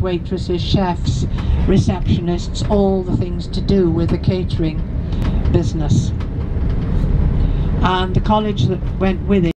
waitresses, chefs, receptionists, all the things to do with the catering business. And the college that went with it